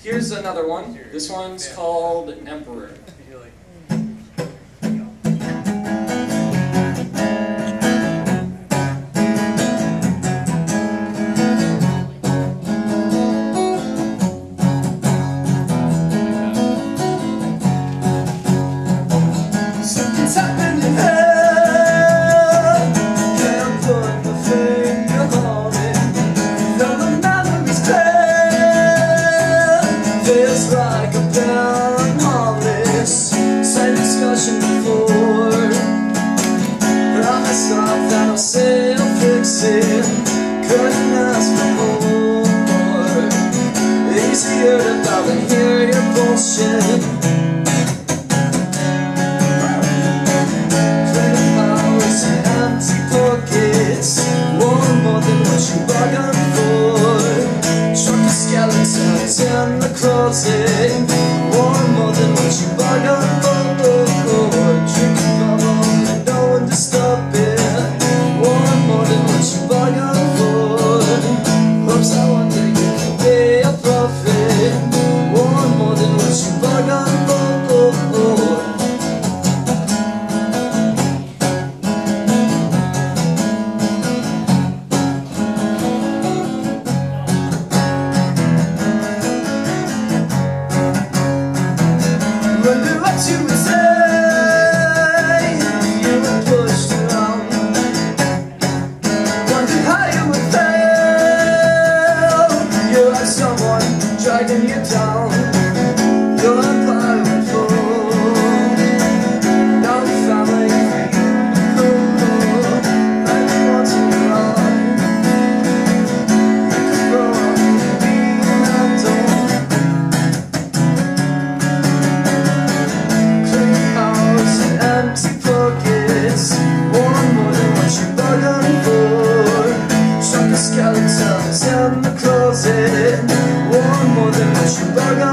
Here's another one. This one's called Emperor. Something's happened in hell. Can't put my finger on it. Though the memory's clear, feels like I've been on this same discussion before. Promise myself that I'll say I'll fix it. Couldn't ask for more. Easier to bow than hear your bullshit. You bargained for. Truck of skeletons in the closet. Want more than what you bargained for. Drinking bubble and no one to stop it. Want more than what you bargained for. Hopes that one day you can be a prophet. Want more than what you bargained for. You would say you were pushed around. Wondered how you would fail. You had someone dragging you down. Your empire would fall. No family for you. And once in your life, you could grow up and be an adult. Empty pockets, want more than what you bargained for. Truck of skeletons in the closet, want more than what you bargained for.